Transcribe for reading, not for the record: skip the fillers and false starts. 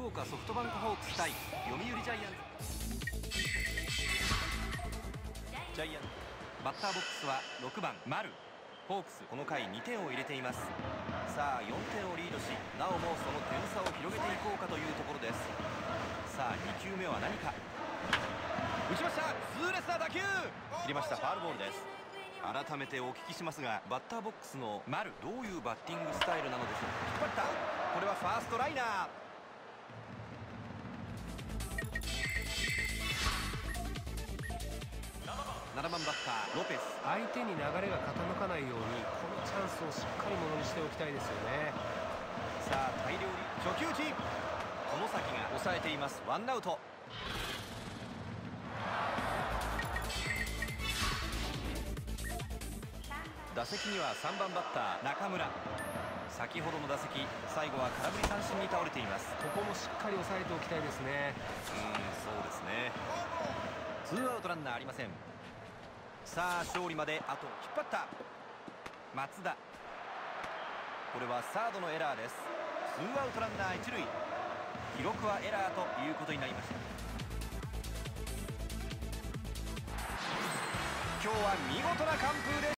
福岡ソフトバンクホークス対読売ジャイアンツ。バッターボックスは6番丸。ホークスこの回2点を入れています。さあ4点をリードし、なおもその点差を広げていこうかというところです。さあ2球目は何か。打ちました。痛烈な打球切りました。ファウルボールです。改めてお聞きしますが、バッターボックスの丸、どういうバッティングスタイルなのでしょうか。引っ張った。これはファーストライナー。7番バッターロペス。 相手に流れが傾かないようにこのチャンスをしっかりものにしておきたいですよね。 さあ大量に初球打ち。この先が抑えています。ワンアウト。打席には3番バッター中村。先ほどの打席、最後は空振り三振に倒れています。 ここもしっかり抑えておきたいですね。 そうですね。ツーアウトランナーありません。さあ勝利まであと。引っ張った松田。これはサードのエラーです。ツーアウトランナー一塁。記録はエラーということになりました。今日は見事な完封です。